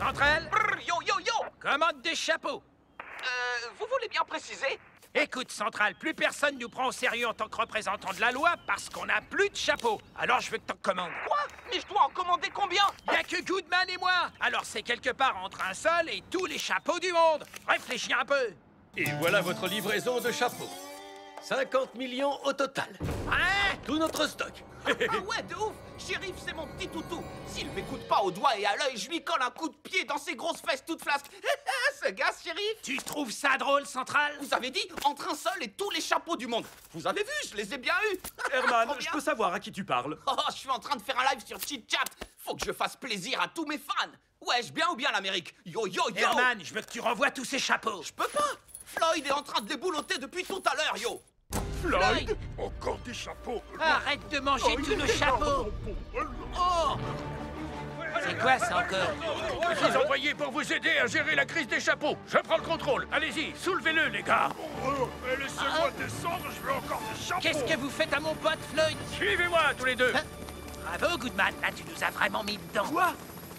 Central, Brr, yo, yo, yo! commande des chapeaux. Vous voulez bien préciser? Écoute, Central, plus personne nous prend au sérieux en tant que représentant de la loi parce qu'on n'a plus de chapeaux. Alors je veux que t'en commandes. Quoi? Mais je dois en commander combien? Y a que Goodman et moi. Alors c'est quelque part entre un seul et tous les chapeaux du monde. Réfléchis un peu. Et voilà votre livraison de chapeaux. 50 millions au total. Hein? Tout notre stock. Ah ouais, de ouf! Shérif, c'est mon petit toutou. S'il m'écoute pas au doigt et à l'œil, je lui colle un coup de pied dans ses grosses fesses toutes flasques. Ce gars, Shérif! Tu trouves ça drôle, Central? Vous avez dit entre un seul et tous les chapeaux du monde. Vous avez vu, je les ai bien eus. Herman, Trop je bien. peux savoir à qui tu parles? Oh, je suis en train de faire un live sur Chit-Chat. Faut que je fasse plaisir à tous mes fans. Wesh, bien ou bien l'Amérique? Yo, yo, yo! Herman, je veux que tu renvoies tous ces chapeaux. Je peux pas! Floyd est en train de les boulotter depuis tout à l'heure, yo! Floyd, Encore des chapeaux. arrête de manger tous nos chapeaux. Oh! C'est quoi ça encore? Je suis envoyé pour vous aider à gérer la crise des chapeaux. Je prends le contrôle. Allez-y, soulevez-le, les gars. Laissez-moi descendre, je veux encore des chapeaux. Qu'est-ce que vous faites à mon pote, Floyd? Suivez-moi, tous les deux. Hein? Bravo, Goodman. Là, tu nous as vraiment mis dedans. Quoi?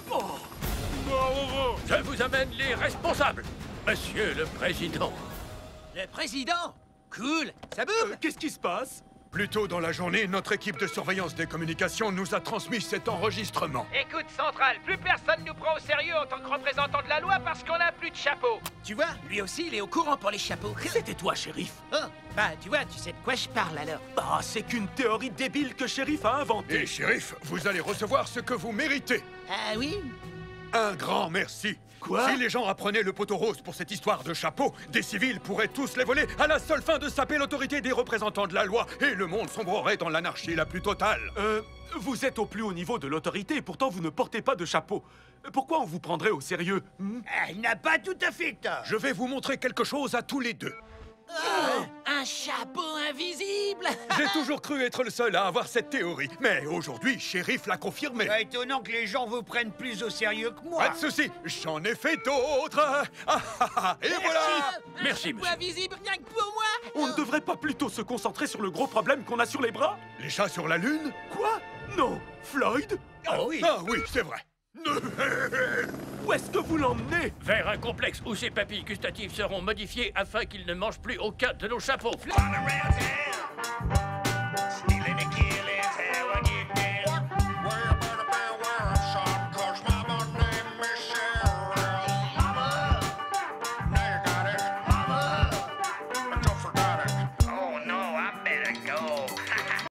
Je vous amène les responsables. Monsieur le Président. Le président? Cool. Ça boum? Qu'est-ce qui se passe? Plus tôt dans la journée, notre équipe de surveillance des communications nous a transmis cet enregistrement. Écoute, Central, plus personne nous prend au sérieux en tant que représentant de la loi parce qu'on n'a plus de chapeau. Tu vois, lui aussi, il est au courant pour les chapeaux. C'était toi, shérif. Oh, bah, tu vois, tu sais de quoi je parle alors. Bah, c'est qu'une théorie débile que shérif a inventée. Et shérif, vous allez recevoir ce que vous méritez. Ah oui? Un grand merci. Quoi? Si les gens apprenaient le poteau rose pour cette histoire de chapeau, des civils pourraient tous les voler à la seule fin de saper l'autorité des représentants de la loi et le monde sombrerait dans l'anarchie la plus totale. Vous êtes au plus haut niveau de l'autorité et pourtant vous ne portez pas de chapeau. Pourquoi on vous prendrait au sérieux? Ah, il n'a pas tout à fait tort. Je vais vous montrer quelque chose à tous les deux. Oh, un chapeau invisible. J'ai toujours cru être le seul à avoir cette théorie, mais aujourd'hui, shérif l'a confirmé. Étonnant que les gens vous prennent plus au sérieux que moi. Pas de souci, j'en ai fait d'autres. Et voilà. Merci, monsieur. Invisible rien que pour moi. On ne devrait pas plutôt se concentrer sur le gros problème qu'on a sur les bras? Les chats sur la lune? Quoi? Non. Floyd? Ah oui, c'est vrai. Où est-ce que vous l'emmenez? Vers un complexe où ses papilles gustatives seront modifiées afin qu'il ne mange plus aucun de nos chapeaux. Run around town.